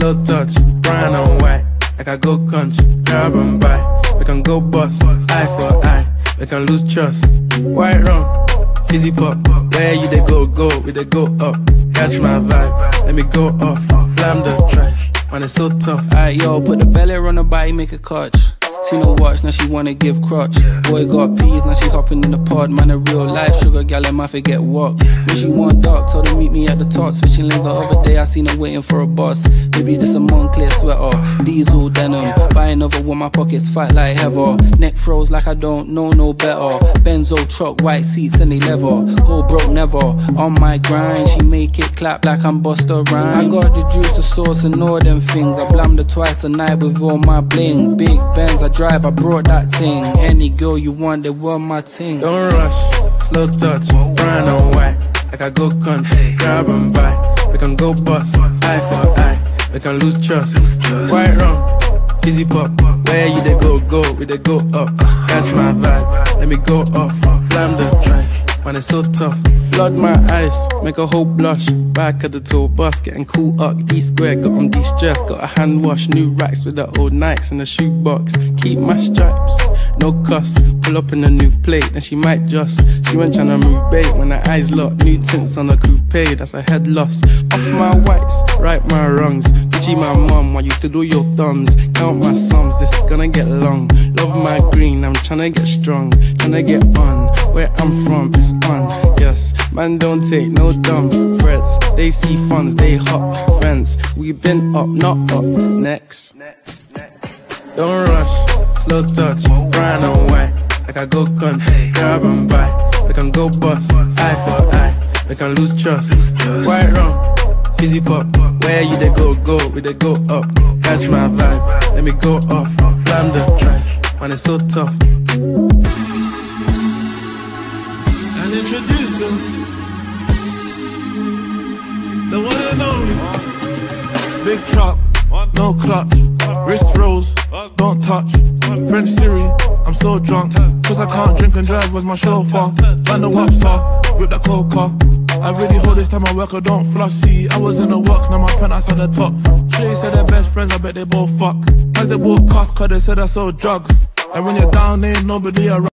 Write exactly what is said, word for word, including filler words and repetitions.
slow touch, brown and white. Like I go country, grab and buy. We can go bust, eye for eye. We can lose trust. White rum, fizzy pop. Where you they go, go, we they go up. Catch my vibe, let me go off. Blam the trash, man it's so tough. Alright yo, put the belly on the body, make a catch. Seen her watch, now she wanna give crotch. Boy got peas, now she hopping in the pod. Man a real life sugar gal, and my forget walk. When she want dark, told her meet me at the top. Switching lanes the other day, I seen her waiting for a bus. Maybe this a Moncler sweater, diesel denim. Buy another with my pockets fat like heather. Neck froze like I don't know no better. Benzo truck, white seats and they leather. Go broke never, on my grind. She make it clap like I'm Busta Rhymes. I got the juice, the sauce and all them things. I blammed her twice a night with all my bling. Big Benz, I drive, I brought that thing. Any girl you want, they want my ting. Don't rush, slow touch, brown and white. Like I go country, grab and buy. We can go bust, eye for eye. We can lose trust. White rum, fizzy pop. Where you they go, go, we they go up. Catch my vibe, let me go off. Blam the trash, man it's so tough. Flood my eyes, make a whole blush. Back at the tour bus, getting cool up. D-square, got on de-stress. Got a hand wash, new racks with the old Nikes in the shoebox. Keep my stripes, no cuss. Pull up in a new plate, then she might just. She went tryna move bait when her eyes locked. New tints on a coupe, that's a head loss. Off my whites, right my wrongs. Gucci my mum, while you do your thumbs. Count my sums, this is gonna get long. Love my green, I'm tryna get strong. Tryna get on, where I'm from, it's on. Yes, man don't take no dumb threats. They see funds, they hop fence. We been up, not up, next. Don't rush, slow touch, brown and white. Like I go country, grab and buy. We can go bust, eye for eye. We can lose trust. White rum, fizzy pop. Where you they go, go, we they go up. Catch my vibe, let me go off. Blam the trash, man it's so tough. And introduce him, the one and only. Big truck, no clutch. Wrist rolls, don't touch. French Siri, I'm so drunk. Cause I can't drink and drive, was my chauffeur. Man the wops are, whip that coca. I really hold this time I work, I don't floss. See, I was in the work, now my penthouse at the top. Shay said they're best friends, I bet they both fuck. As they bought cars, cause they said I sold drugs. And when you're down, ain't nobody around.